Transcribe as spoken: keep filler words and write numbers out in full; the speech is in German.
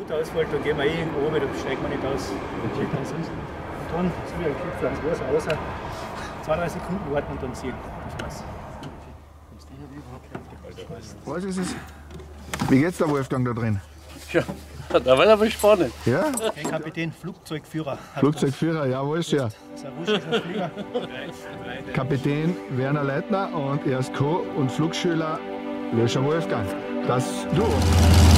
Motor ausfällt, dann gehen wir eh irgendwo oben, dann steigen wir nicht aus. Okay. Und dann, so wie ein Kipfel ans Wasser raus, zwei, drei Sekunden warten und dann ziehen. Was ist es? Wie geht's der Wolfgang da drin? Ja, da war aber spannend. Ja? Hey Kapitän, Flugzeugführer. Flugzeugführer, jawohl, ja. Das ist ein russischer Flieger. Kapitän Willi Leitner und er ist Co- und Flugschüler Löscher Wolfgang. Das Duo.